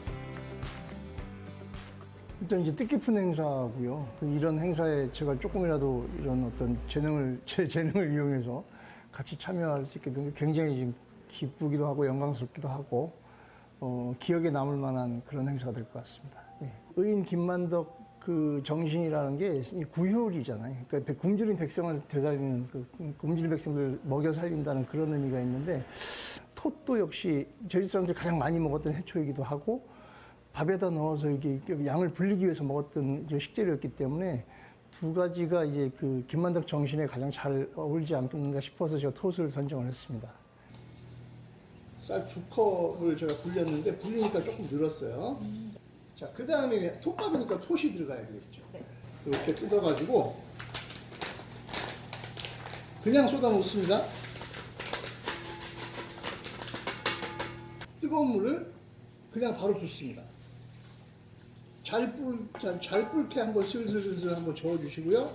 일단 이제 뜻깊은 행사고요. 이런 행사에 제가 조금이라도 이런 어떤 제 재능을 이용해서 같이 참여할 수 있게 된 게 굉장히 지금 기쁘기도 하고 영광스럽기도 하고 기억에 남을 만한 그런 행사가 될 것 같습니다. 예. 의인 김만덕 그 정신이라는 게 구효리잖아요. 그러니까 굶주린 백성을 되살리는 굶주린 백성들 먹여 살린다는 그런 의미가 있는데 톳도 역시 제주 사람들이 가장 많이 먹었던 해초이기도 하고 밥에다 넣어서 이게 양을 불리기 위해서 먹었던 식재료였기 때문에 두 가지가 이제 그 김만덕 정신에 가장 잘 어울리지 않는가 싶어서 제가 톳을 선정을 했습니다. 쌀 2컵을 제가 불렸는데 불리니까 조금 늘었어요. 자, 그 다음에 톱밥이니까 톳이 들어가야 되겠죠. 이렇게 뜯어가지고 그냥 쏟아 놓습니다. 뜨거운 물을 그냥 바로 붓습니다. 잘 불게 한번 슬슬 한번 저어주시고요.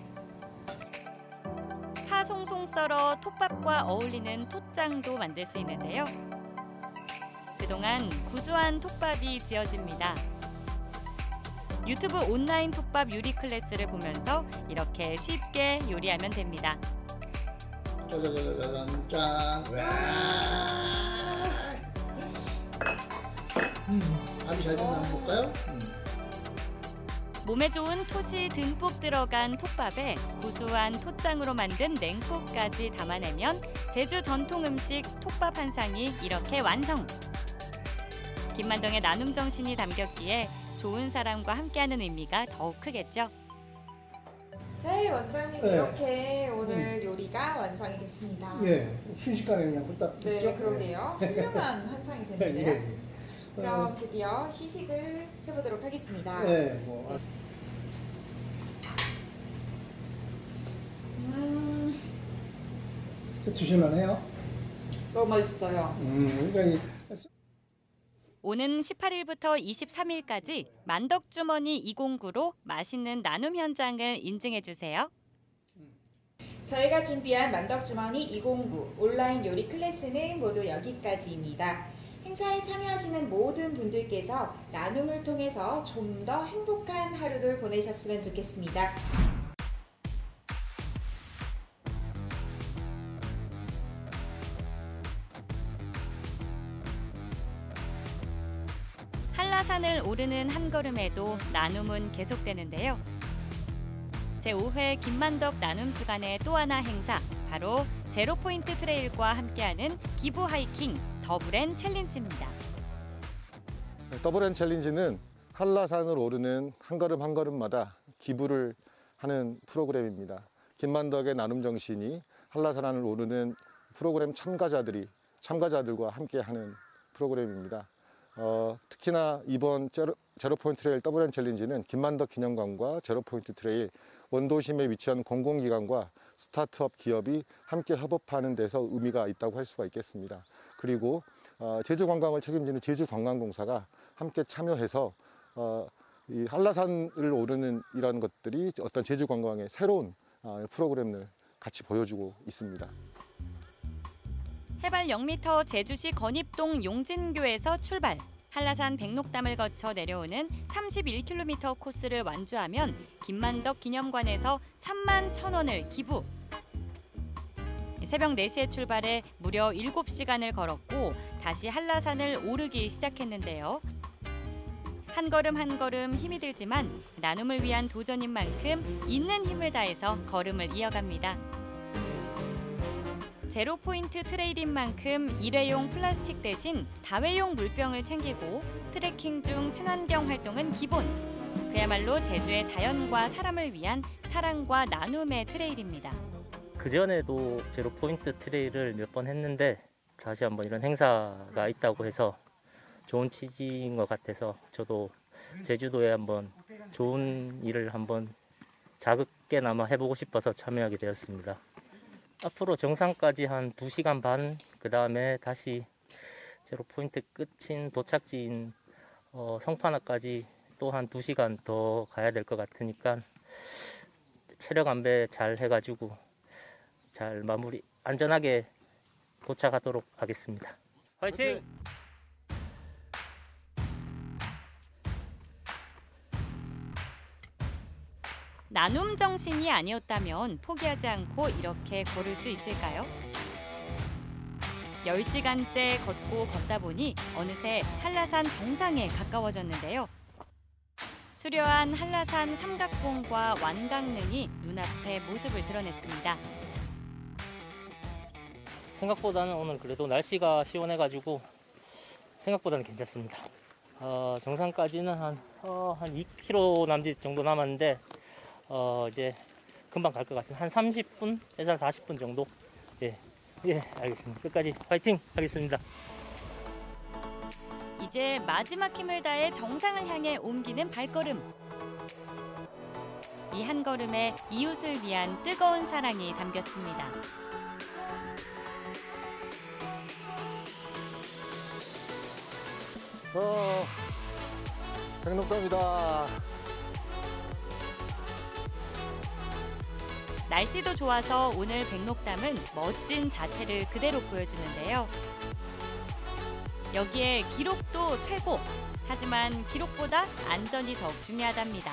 파 송송 썰어 톱밥과 어울리는 톳장도 만들 수 있는데요. 그동안 구수한 톱밥이 지어집니다. 유튜브 온라인 톱밥 요리 클래스를 보면서 이렇게 쉽게 요리하면 됩니다. 짜자자자잔 짠. 밥이 잘 됐나 한번 볼까요? 몸에 좋은 톳이 듬뿍 들어간 톱밥에 구수한 톳장으로 만든 냉국까지 담아내면 제주 전통 음식 톱밥 한 상이 이렇게 완성! 김만덕의 나눔 정신이 담겼기에 좋은 사람과 함께하는 의미가 더욱 크겠죠. 네, 원장님 네. 이렇게 오늘 요리가 완성이 됐습니다. 예, 순식간에 그냥 후딱. 네, 그러게요. 훌륭한 한 상이 됐는데요. 예. 그럼 드디어 시식을 해보도록 하겠습니다. 네, 뭐. 드실만해요? 너무 맛있어요. 굉장히. 오는 18일부터 23일까지 만덕주머니 209로 맛있는 나눔 현장을 인증해주세요. 저희가 준비한 만덕주머니 209 온라인 요리 클래스는 모두 여기까지입니다. 행사에 참여하시는 모든 분들께서 나눔을 통해서 좀 더 행복한 하루를 보내셨으면 좋겠습니다. 한라산을 오르는 한 걸음에도 나눔은 계속되는데요. 제5회 김만덕 나눔 주간의 또 하나 행사, 바로 제로포인트 트레일과 함께하는 기부 하이킹 더블앤 챌린지입니다. 더블앤 챌린지는 한라산을 오르는 한 걸음 한 걸음마다 기부를 하는 프로그램입니다. 김만덕의 나눔 정신이 한라산을 오르는 프로그램 참가자들과 함께하는 프로그램입니다. 특히나 이번 제로포인트 트레일 더블앤 챌린지는 김만덕 기념관과 제로포인트 트레일 원도심에 위치한 공공기관과 스타트업 기업이 함께 협업하는 데서 의미가 있다고 할 수가 있겠습니다. 그리고 제주 관광을 책임지는 제주관광공사가 함께 참여해서 이 한라산을 오르는 이런 것들이 어떤 제주 관광의 새로운 프로그램을 같이 보여주고 있습니다. 해발 0m 제주시 건입동 용진교에서 출발. 한라산 백록담을 거쳐 내려오는 31km 코스를 완주하면 김만덕 기념관에서 31,000원을 기부. 새벽 4시에 출발해 무려 7시간을 걸었고 다시 한라산을 오르기 시작했는데요. 한 걸음 한 걸음 힘이 들지만 나눔을 위한 도전인 만큼 있는 힘을 다해서 걸음을 이어갑니다. 제로포인트 트레일인 만큼 일회용 플라스틱 대신 다회용 물병을 챙기고 트레킹 중 친환경 활동은 기본. 그야말로 제주의 자연과 사람을 위한 사랑과 나눔의 트레일입니다. 그전에도 제로포인트 트레일을 몇 번 했는데 다시 한번 이런 행사가 있다고 해서 좋은 취지인 것 같아서 저도 제주도에 한번 좋은 일을 한번 자극게나마 해보고 싶어서 참여하게 되었습니다. 앞으로 정상까지 한 2시간 반, 그 다음에 다시 제로포인트 끝인 도착지인 성판화까지 또 한 2시간 더 가야 될 것 같으니까 체력 안배 잘 해가지고 잘 마무리 안전하게 도착하도록 하겠습니다. 화이팅! 나눔 정신이 아니었다면 포기하지 않고 이렇게 걸을 수 있을까요? 10시간째 걷다 보니 어느새 한라산 정상에 가까워졌는데요. 수려한 한라산 삼각봉과 완강릉이 눈앞에 모습을 드러냈습니다. 생각보다는 오늘 그래도 날씨가 시원해가지고 생각보다는 괜찮습니다. 정상까지는 한 2km 남짓 정도 남았는데 이제 금방 갈 것 같습니다. 한 30분에서 한 40분 정도. 예, 알겠습니다. 끝까지 파이팅 하겠습니다. 이제 마지막 힘을 다해 정상을 향해 옮기는 발걸음. 이 한 걸음에 이웃을 위한 뜨거운 사랑이 담겼습니다. 백록담이다. 날씨도 좋아서 오늘 백록담은 멋진 자태를 그대로 보여주는데요. 여기에 기록도 최고! 하지만 기록보다 안전이 더욱 중요하답니다.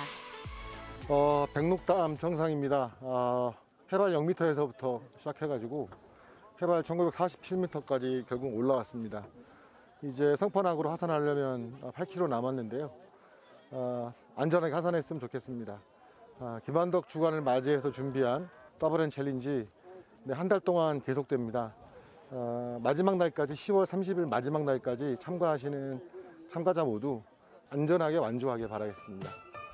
백록담 정상입니다. 해발 0m에서부터 시작해가지고 해발 1947m까지 결국 올라왔습니다. 이제 성판악으로 하산하려면 8km 남았는데요. 안전하게 하산했으면 좋겠습니다. 김한덕 주간을 맞이해서 준비한 더블 챌린지 한 달 동안 계속됩니다. 마지막 날까지 10월 30일 마지막 날까지 참가하시는 참가자 모두 안전하게 완주하길 바라겠습니다.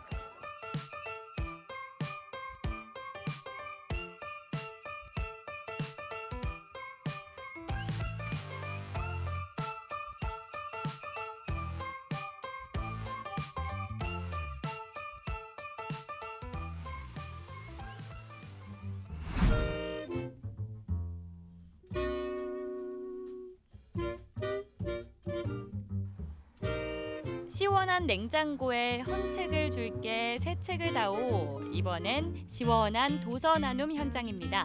시원한 냉장고에 헌책을 줄게 새 책을 다오. 이번엔 시원한 도서 나눔 현장입니다.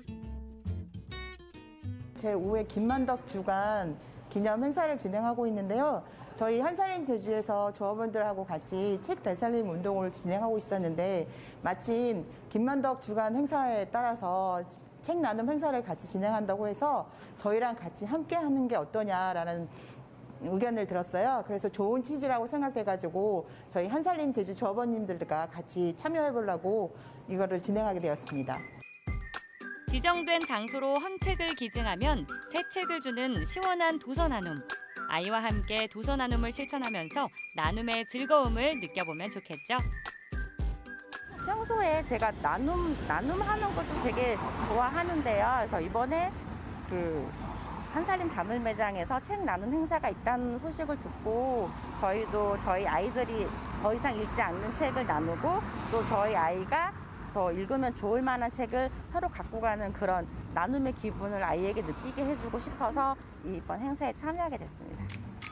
제5회 김만덕 주간 기념 행사를 진행하고 있는데요. 저희 한살림 제주에서 조합원들하고 같이 책 되살림 운동을 진행하고 있었는데 마침 김만덕 주간 행사에 따라서 책 나눔 행사를 같이 진행한다고 해서 저희랑 같이 함께 하는 게 어떠냐라는 의견을 들었어요. 그래서 좋은 취지라고 생각돼가지고 저희 한살림 제주 조합원님들과 같이 참여해보려고 이거를 진행하게 되었습니다. 지정된 장소로 헌책을 기증하면 새 책을 주는 시원한 도서 나눔. 아이와 함께 도서 나눔을 실천하면서 나눔의 즐거움을 느껴보면 좋겠죠. 평소에 제가 나눔하는 것도 되게 좋아하는데요. 그래서 이번에 한살림 다물 매장에서 책 나눔 행사가 있다는 소식을 듣고 저희도 저희 아이들이 더 이상 읽지 않는 책을 나누고 또 저희 아이가 더 읽으면 좋을 만한 책을 서로 갖고 가는 그런 나눔의 기분을 아이에게 느끼게 해주고 싶어서 이번 행사에 참여하게 됐습니다.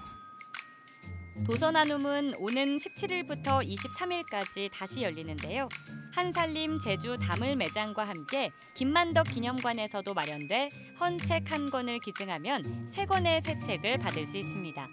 도서 나눔은 오는 17일부터 23일까지 다시 열리는데요. 한살림 제주 다물 매장과 함께 김만덕 기념관에서도 마련돼 헌책 1권을 기증하면 3권의 새 책을 받을 수 있습니다.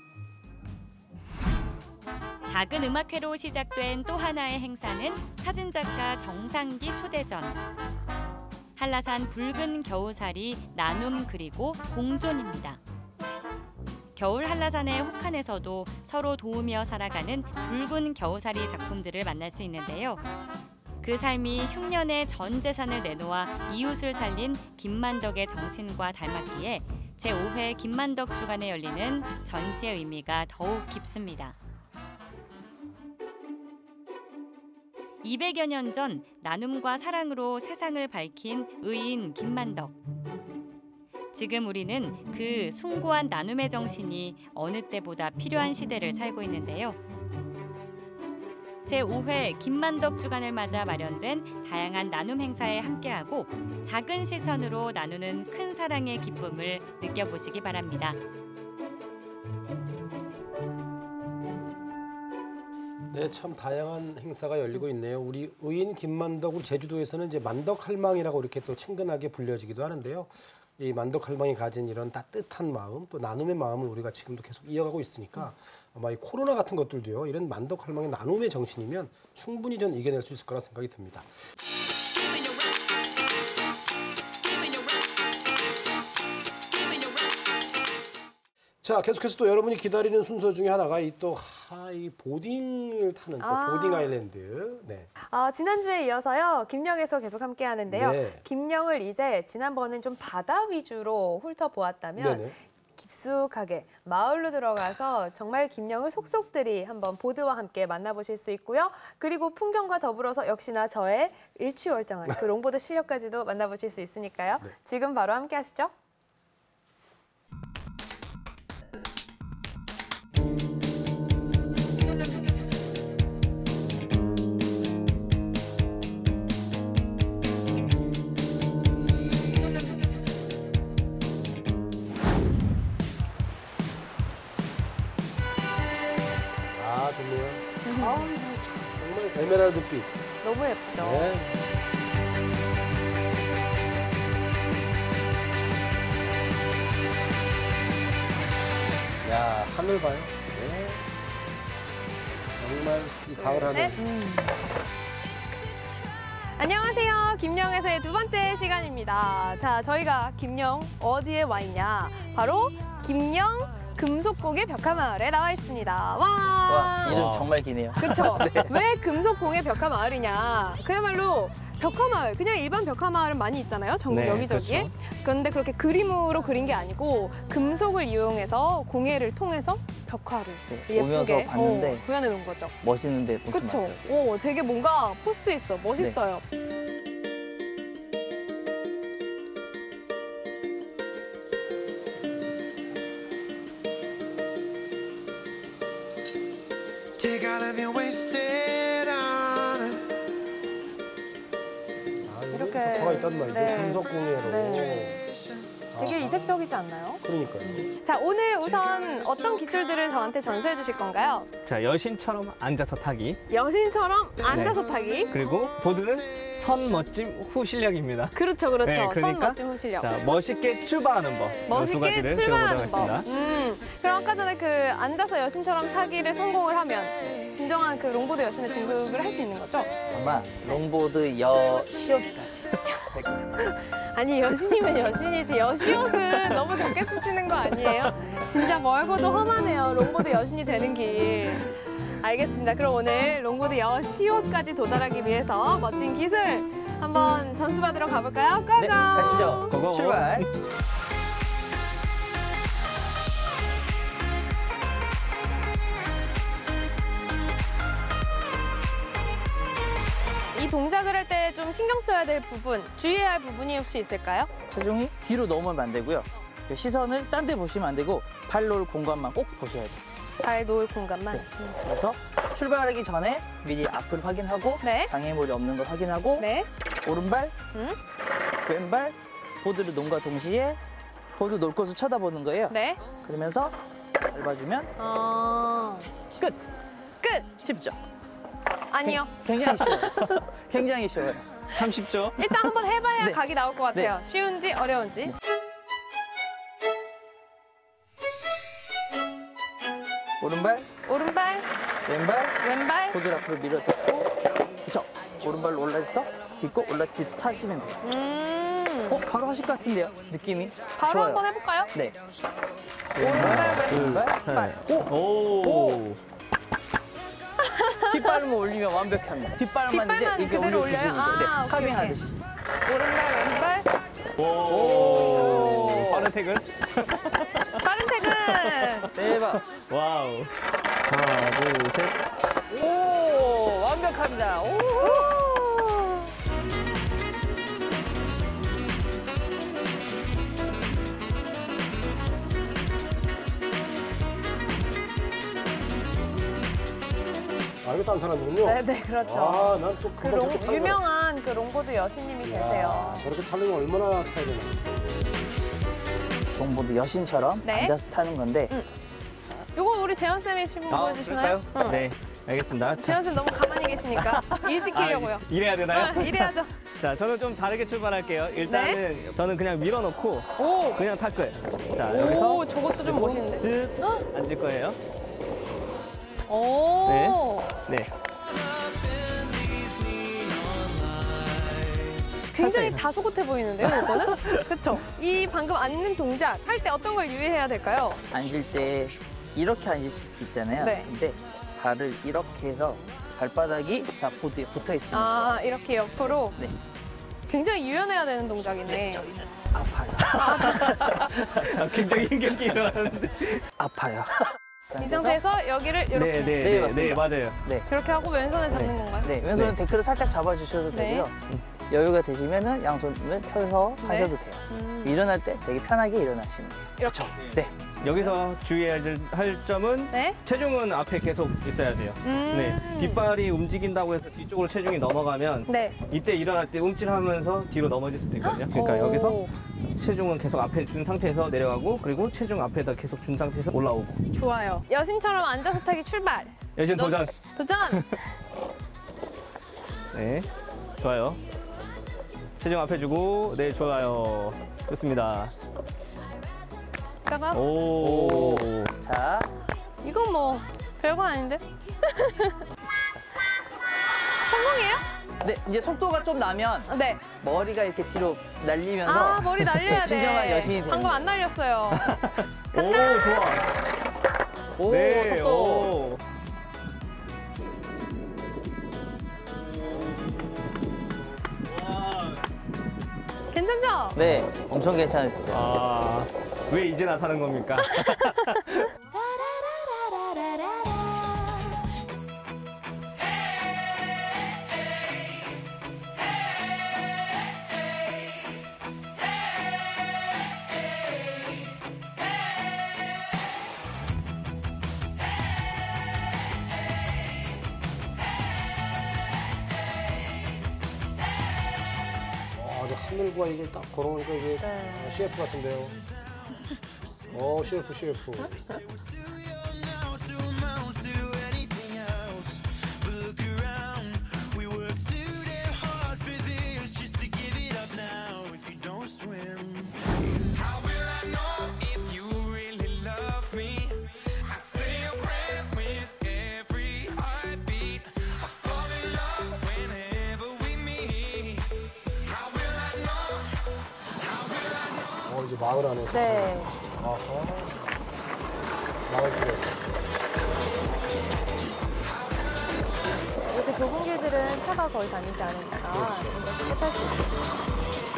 작은 음악회로 시작된 또 하나의 행사는 사진작가 정상기 초대전. 한라산 붉은 겨우살이 나눔 그리고 공존입니다. 겨울 한라산의 혹한에서도 서로 도우며 살아가는 붉은 겨우살이 작품들을 만날 수 있는데요. 그 삶이 흉년에 전 재산을 내놓아 이웃을 살린 김만덕의 정신과 닮았기에 제5회 김만덕 주간에 열리는 전시의 의미가 더욱 깊습니다. 200여 년 전 나눔과 사랑으로 세상을 밝힌 의인 김만덕. 지금 우리는 그 숭고한 나눔의 정신이 어느 때보다 필요한 시대를 살고 있는데요. 제5회 김만덕 주간을 맞아 마련된 다양한 나눔 행사에 함께하고 작은 실천으로 나누는 큰 사랑의 기쁨을 느껴보시기 바랍니다. 네, 참 다양한 행사가 열리고 있네요. 우리 의인 김만덕, 우리 제주도에서는 이제 만덕할망이라고 이렇게 또 친근하게 불려지기도 하는데요. 이 만덕할망이 가진 이런 따뜻한 마음, 또 나눔의 마음을 우리가 지금도 계속 이어가고 있으니까 아마 이 코로나 같은 것들도요, 이런 만덕할망의 나눔의 정신이면 충분히 전 이겨낼 수 있을 거라 생각이 듭니다. 자, 계속해서 또 여러분이 기다리는 순서 중에 하나가 이 보딩을 타는 또 보딩 아일랜드. 네. 지난주에 이어서요, 김영에서 계속 함께 하는데요. 네. 김영을 이제 지난번엔 좀 바다 위주로 훑어보았다면 네네. 깊숙하게 마을로 들어가서 정말 김영을 속속들이 한번 보드와 함께 만나보실 수 있고요. 그리고 풍경과 더불어서 역시나 저의 일취월장한 그 롱보드 실력까지도 만나보실 수 있으니까요. 네. 지금 바로 함께 하시죠. 에메랄드빛. 너무 예쁘죠. 네. 야, 하늘 봐요. 네. 정말 이 가을 하늘. 네. 안녕하세요. 김영에서의 두 번째 시간입니다. 자, 저희가 김영 어디에 와 있냐? 바로 김영 금속공예 벽화마을에 나와 있습니다. 와, 이름 정말 기네요. 그렇죠. 네. 왜 금속공예 벽화마을이냐? 그야말로 벽화마을, 그냥 일반 벽화마을은 많이 있잖아요. 전국 네, 여기저기에. 그렇죠. 그런데 그렇게 그림으로 그린 게 아니고 금속을 이용해서 공예를 통해서 벽화를 네, 오면서 예쁘게 봤는데 구현해 놓은 거죠. 멋있는데 무슨 그렇죠. 말이에요? 오, 되게 뭔가 포스 있어. 멋있어요. 이렇게 벽화가 있단 말이죠. 네. 금속공예로. 네. 되게 이색적이지 않나요? 그러니까요. 자, 오늘 우선 어떤 기술들을 저한테 전수해 주실 건가요? 자, 여신처럼 앉아서 타기. 여신처럼 앉아서 네. 타기. 그리고 보드는 선 멋짐 후 실력입니다. 그렇죠, 그렇죠. 네, 그러니까, 선 멋짐 후 실력. 자, 멋있게 출발하는 법. 이 두 멋있게 가지를 출발하는 배워보도록 법. 하겠습니다. 그럼 아까 전에 그 앉아서 여신처럼 타기를 성공을 하면 진정한 그 롱보드 여신의 등극을 할 수 있는 거죠? 아마 롱보드 여시옷까지. 아니, 여신이면 여신이지 여시옷은 너무 적게 쓰시는 거 아니에요? 진짜 멀고도 험하네요. 롱보드 여신이 되는 길. 알겠습니다. 그럼 오늘 롱보드 여시옷까지 도달하기 위해서 멋진 기술 한번 전수받으러 가볼까요? 고고! 네, 가시죠. 고고. 출발. 이 동작을 할 때 좀 신경 써야 될 부분, 주의해야 할 부분이 혹시 있을까요? 체중이 뒤로 넘으면 안 되고요. 시선을 딴 데 보시면 안 되고 발 놓을 공간만 꼭 보셔야 돼요. 발 놓을 공간만. 그래서 출발하기 전에 미리 앞을 확인하고 네. 장애물이 없는 걸 확인하고 네. 오른발, 왼발 보드를 놓음과 동시에 보드 놓을 곳을 쳐다보는 거예요. 네. 그러면서 밟아주면 끝! 끝! 쉽죠? 아니요. 굉장히 쉬워요. 굉장히 쉬워요. 참 쉽죠? 일단 한번 해봐야 네. 각이 나올 것 같아요. 네. 쉬운지 어려운지. 오른발, 오른발, 왼발, 보드 앞으로 밀어넣고 그쵸? 오른발로 올라서 딛고 타시면 돼요. 바로 하실 것 같은데요? 느낌이 바로 좋아요. 한번 해볼까요? 네. 왼발. 오. 뒷발만 올리면 완벽합니다. 뒷발만 이제 뒷발만 이렇게 그대로 올려주시면 올려요? 돼요. 아, 네, 오케이, 카빙하듯이. 오른발, 왼발. 오. 빠른 퇴근. 빠른 퇴근. 대박. 와우. 하나, 둘, 셋. 오, 완벽합니다. 오. 아, 이거 딴 사람이군요. 네네, 그렇죠. 아, 난 또 그 금방 저렇게 타는 유명한 그 롱보드 여신님이 계세요. 저렇게 타려면 얼마나 타야 되나. 롱보드 여신처럼 네. 앉아서 타는 건데 이거 우리 재현쌤이 시범 보여주시나요? 그럴까요? 네, 알겠습니다. 자, 재현쌤 너무 가만히 계시니까 일 시키려고요. 이래야 되나요? 이래야죠. 자, 저는 좀 다르게 출발할게요. 일단은 저는 그냥 밀어놓고 그냥 탈 거예요. 자, 오, 여기서 저것도 좀 멋있는데. 쓱 앉을 거예요. 오. 네. 네. 굉장히 다소곳해 보이는데요, 이거는? 그렇죠? 이 방금 앉는 동작 할 때 어떤 걸 유의해야 될까요? 앉을 때 이렇게 앉을 수 있잖아요. 네. 근데 발을 이렇게 해서 발바닥이 다 보드에 붙어 있습니다. 아, 이렇게 옆으로? 네. 굉장히 유연해야 되는 동작이네. 네, 저희는 아파요. 굉장히 힘겹게 일어나는데. 아파요. 이 상태에서 여기를 이렇게. 네, 맞아요. 네. 그렇게 하고 왼손을 잡는 건가요? 네, 왼손은 데크를 살짝 잡아주셔도 네. 되고요. 여유가 되시면은 양손을 펴서 네. 하셔도 돼요. 일어날 때 되게 편하게 일어나시면 돼요. 이렇게. 네. 여기서 주의해야 할 점은 체중은 앞에 계속 있어야 돼요. 네. 뒷발이 움직인다고 해서 뒤쪽으로 체중이 넘어가면 이때 일어날 때 움찔하면서 뒤로 넘어질 수도 있거든요. 그러니까 여기서 체중은 계속 앞에 준 상태에서 내려가고 그리고 체중 앞에다 계속 준 상태에서 올라오고. 좋아요. 여신처럼 앉아서 타기 출발. 여신 도전. 도전! 네, 좋아요. 체중 앞에 주고, 네, 좋아요. 좋습니다. 잠깐. 오. 자. 이건 뭐 별거 아닌데? 성공이에요? 네, 이제 속도가 좀 나면 네. 머리가 이렇게 뒤로 날리면서 아, 머리 날려야 돼. 진정한 여신이 되는 방금 안 날렸어요. 오, 좋아. 오, 네, 속도. 오. 괜찮죠? 네, 엄청 괜찮으셨어요. 아, 왜 이제 나타난 겁니까? 하늘과 이걸 딱 걸어오니까 이게 CF 같은데요. CF, CF. 이제 마을 안에서. 네. 아하. 마을 길에서. 이렇게 좁은 길들은 차가 거의 다니지 않으니까 좀 더 쉽게 탈 수 있어요.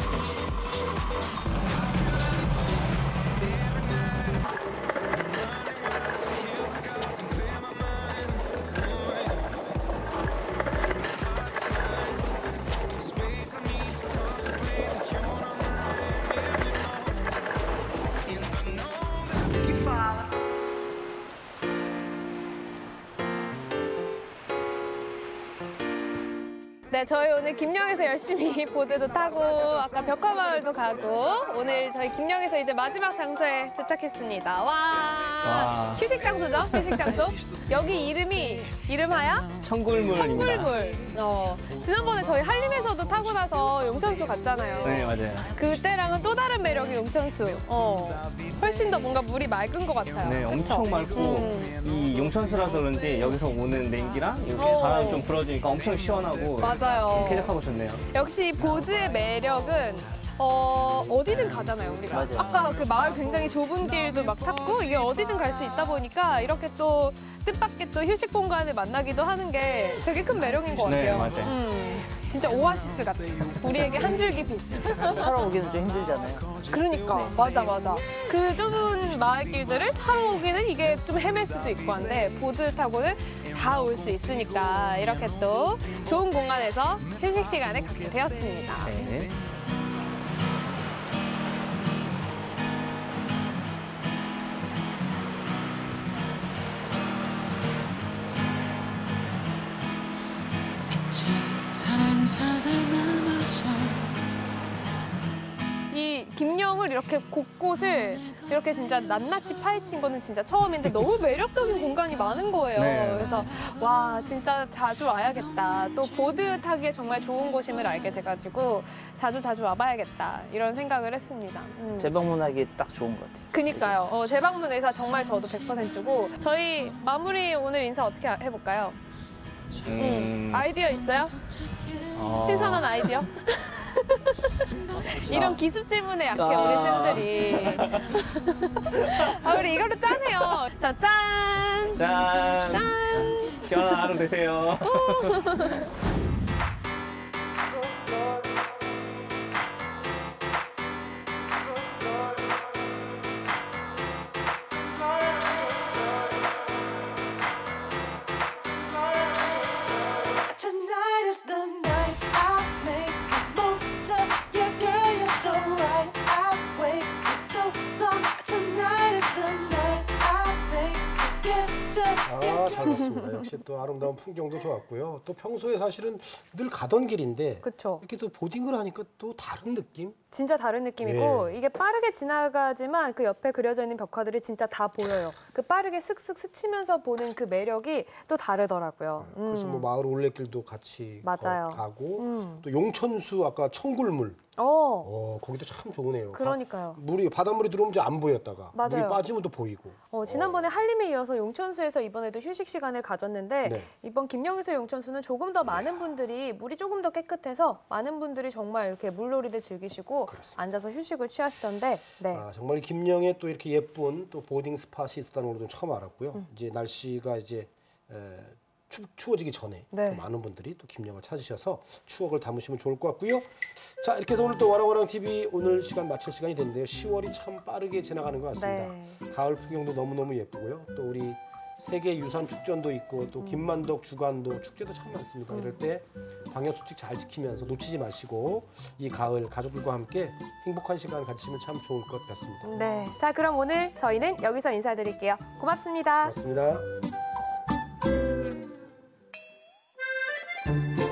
네, 저희 오늘 김영에서 열심히 보드도 타고 아까 벽화마을도 가고 오늘 저희 김영에서 이제 마지막 장소에 도착했습니다. 와, 휴식 장소죠? 휴식 장소. 여기 이름하야? 청굴물입니다. 청굴물. 지난번에 저희 한림에서도 타고 나서 용천수 갔잖아요. 네, 맞아요. 그때랑은 또 다른 매력이 용천수. 훨씬 더 뭔가 물이 맑은 것 같아요. 네, 엄청 맑고 이 용천수라서 그런지 여기서 오는 냉기랑 여기 바람 좀 불어주니까 엄청 시원하고 맞아요. 쾌적하고 좋네요. 역시 보드의 매력은 어디든 가잖아요, 우리가. 맞아요. 아까 그 마을 굉장히 좁은 길도 막 탔고 이게 어디든 갈 수 있다 보니까 이렇게 또 뜻밖의 또 휴식 공간을 만나기도 하는 게 되게 큰 매력인 것 네, 같아요. 맞아요. 진짜 오아시스 같아요. 우리에게 한 줄기 빛. 차로 오기는 좀 힘들잖아요. 그러니까 맞아. 그 좁은 마을길들을 타러 오기는 이게 좀 헤맬 수도 있고 한데 보드 타고는 다 올 수 있으니까 이렇게 또 좋은 공간에서 휴식 시간을 갖게 되었습니다. 네. 이 김영을 이렇게 곳곳을 이렇게 진짜 낱낱이 파헤친 거는 진짜 처음인데 너무 매력적인 공간이 많은 거예요. 네. 그래서 와 진짜 자주 와야겠다. 또 보드 타기에 정말 좋은 곳임을 알게 돼가지고 자주 와봐야겠다 이런 생각을 했습니다. 재방문하기 딱 좋은 것 같아요. 그니까요. 재방문 의사 정말 저도 100%고 저희 마무리 오늘 인사 어떻게 해볼까요? 아이디어 있어요? 신선한 아이디어? 이런 기습 질문에 약해 우리 쌤들이. 우리 이걸로 짜네요. 자, 짠! 짠! 시원한 하루 되세요. 잘 봤습니다. 역시 역시 또 아름다운 풍경도 좋았고요. 또 평소에 사실은 늘 가던 길인데 그쵸. 이렇게 또 보딩을 하니까 또 다른 느낌? 진짜 다른 느낌이고 예. 이게 빠르게 지나가지만 그 옆에 그려져 있는 벽화들이 진짜 다 보여요. 그 빠르게 슥슥 스치면서 보는 그 매력이 또 다르더라고요. 그래서 뭐 마을 올레길도 같이 맞아요. 가고 또 용천수 아까 청굴물 거기도 참 좋으네요. 그러니까요. 바닷물이 들어오면 이제 안 보였다가 물이 맞아요. 빠지면 또 보이고. 지난번에 한림에 이어서 용천수에서 이번에도 휴식 시간을 가졌는데 네. 이번 김영수 용천수는 조금 더 많은 분들이 물이 조금 더 깨끗해서 많은 분들이 정말 이렇게 물놀이를 즐기시고 앉아서 휴식을 취하시던데 네. 정말 김영에 또 이렇게 예쁜 또 보딩 스팟이 있었다는 것도 처음 알았고요. 이제 날씨가 이제 추워지기 전에 네. 또 많은 분들이 또 김영을 찾으셔서 추억을 담으시면 좋을 것 같고요. 자, 이렇게 해서 오늘 또 와랑와랑 TV 오늘 시간 마칠 시간이 됐는데요. 10월이 참 빠르게 지나가는 것 같습니다. 네. 가을 풍경도 너무너무 예쁘고요. 또 우리 세계 유산 축전도 있고 또 김만덕 주간도 축제도 참 많습니다. 이럴 때 방역 수칙 잘 지키면서 놓치지 마시고 이 가을 가족들과 함께 행복한 시간 가지시면 참 좋을 것 같습니다. 네. 자, 그럼 오늘 저희는 여기서 인사드릴게요. 고맙습니다. 고맙습니다.